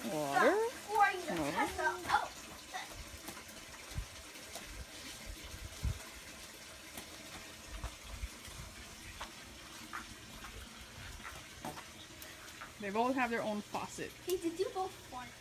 Water? No. They both have their own faucet. Hey, did you both fart?